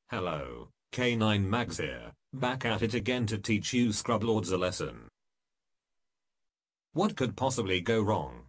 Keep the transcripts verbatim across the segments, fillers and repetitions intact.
Hello, K nine Mags here, back at it again to teach you Scrublords a lesson. What could possibly go wrong?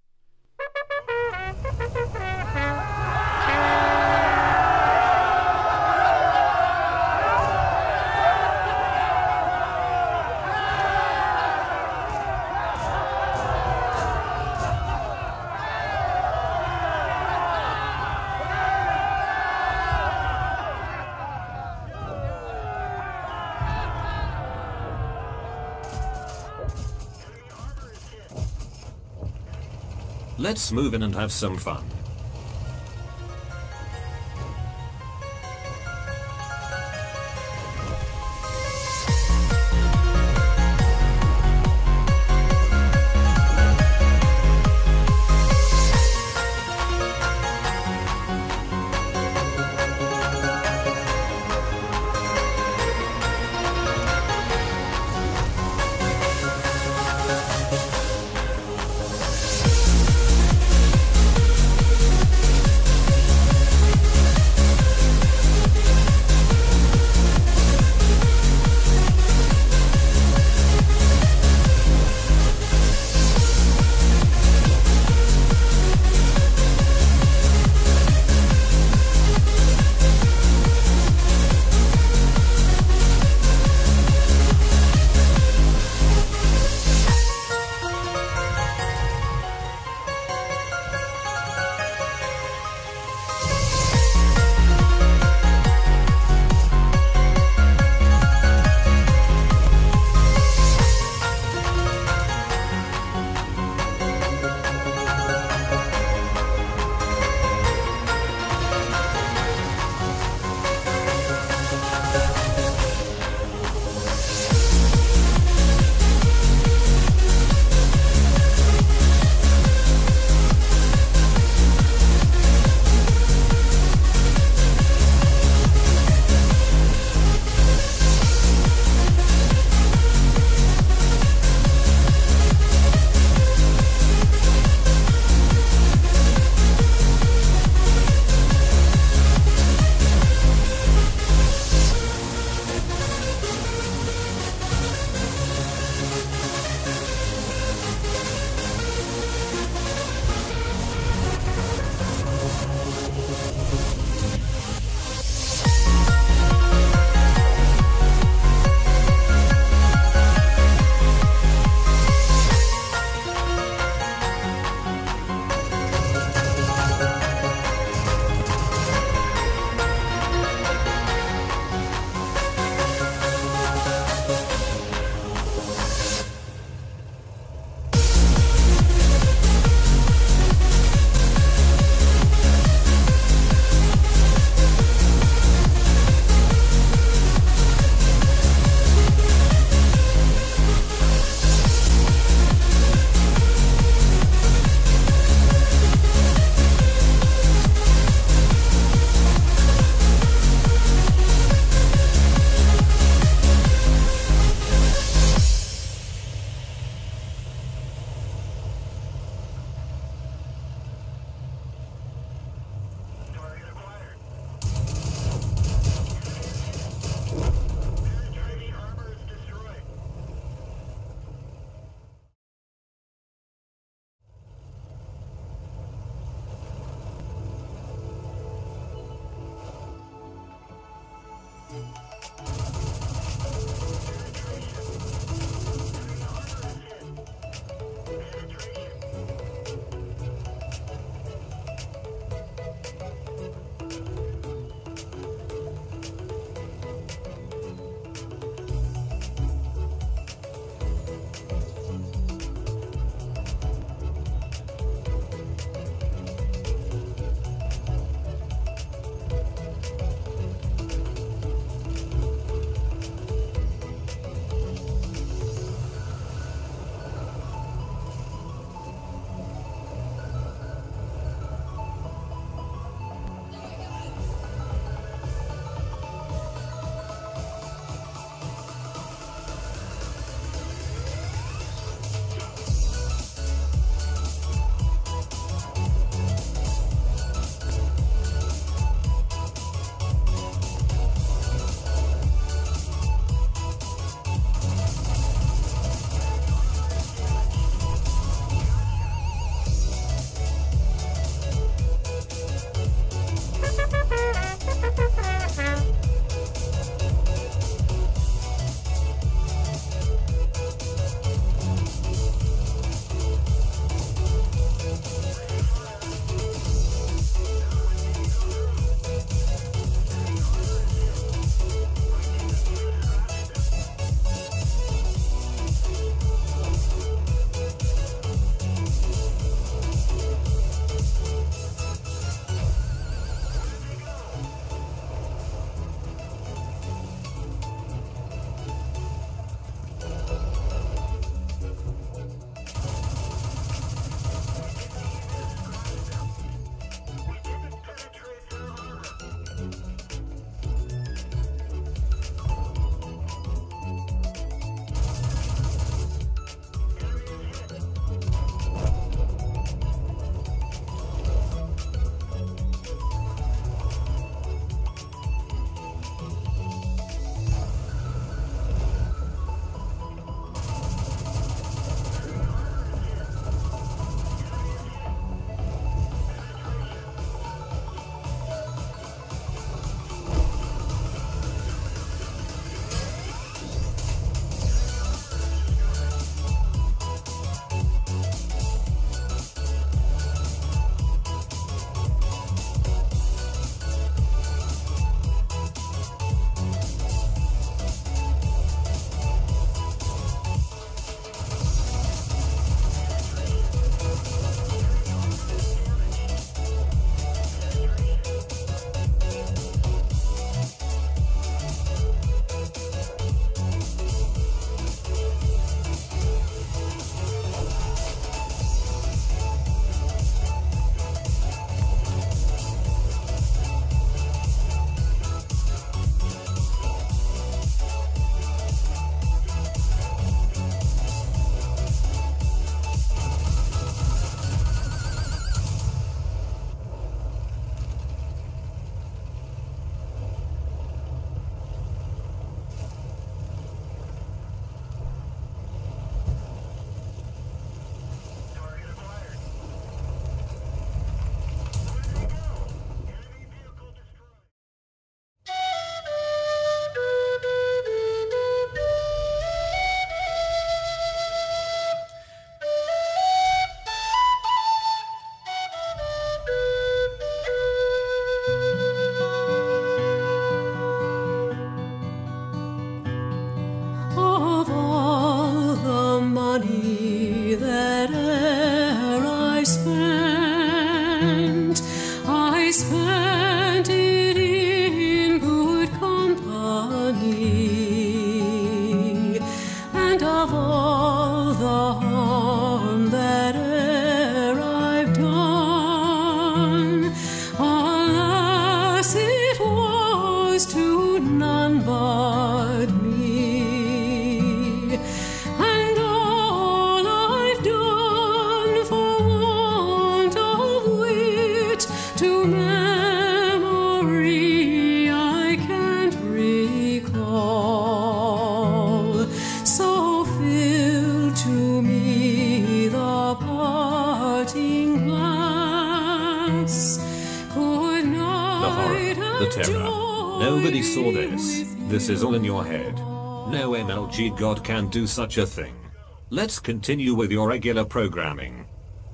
Let's move in and have some fun. none but me, and all I've done for want of wit to memory I can't recall. So fill to me the parting glass. Good night. The horror, the terror. Nobody saw this. This is all in your head. No M L G god can do such a thing. Let's continue with your regular programming.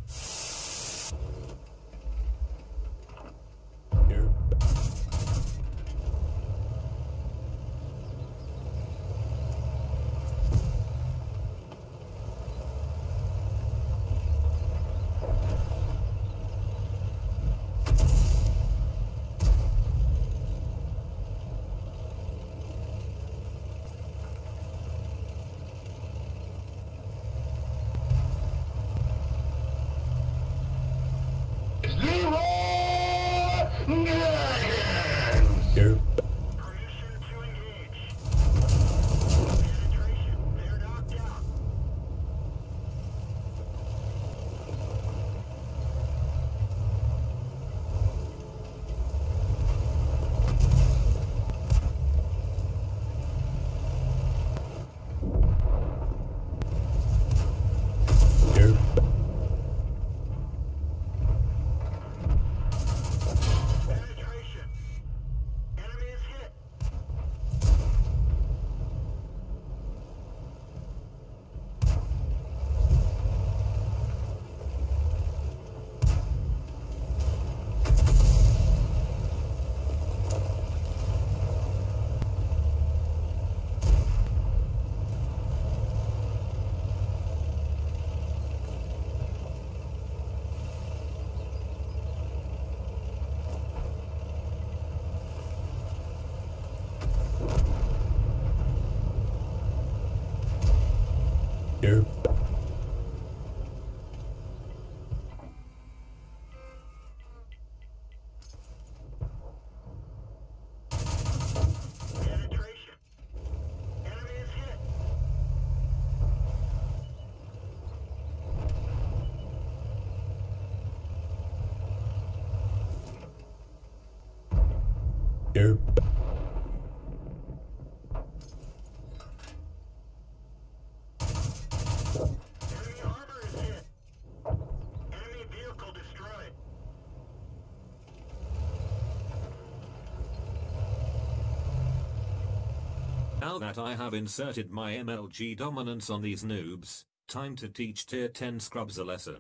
Now that I have inserted my M L G dominance on these noobs, time to teach tier ten scrubs a lesson.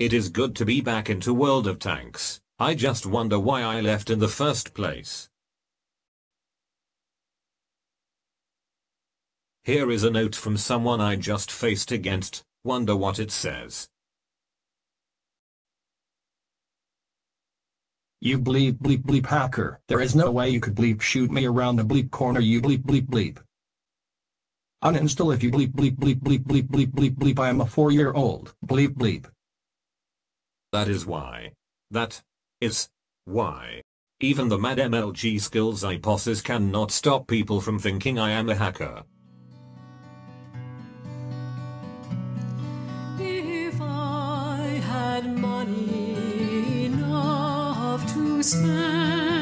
It is good to be back into World of Tanks. I just wonder why I left in the first place. Here is a note from someone I just faced against. Wonder what it says. You bleep bleep bleep hacker. There is no way you could bleep shoot me around the bleep corner, you bleep bleep bleep. Uninstall if you bleep bleep bleep bleep bleep bleep bleep bleep. I am a four year old. Bleep bleep. That is why. That is why. Even the mad M L G skills I possess cannot stop people from thinking I am a hacker. If I had money enough to spend,